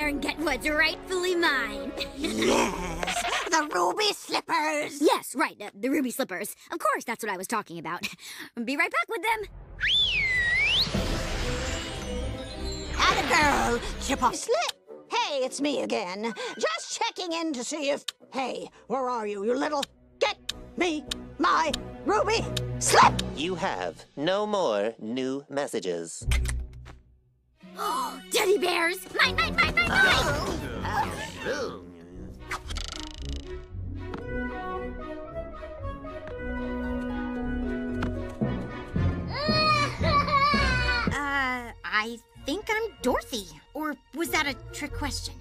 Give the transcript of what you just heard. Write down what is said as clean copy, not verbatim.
and get what's rightfully mine. Yes, the ruby slippers. Yes, right, the ruby slippers. Of course, that's what I was talking about. Be right back with them. Atta girl, chip off slip. Hey, it's me again. Just checking in to see if... Hey, where are you, you little... Get me my ruby slip! You have no more new messages. Teddy bears! Mine! I think I'm Dorothy. Or was that a trick question?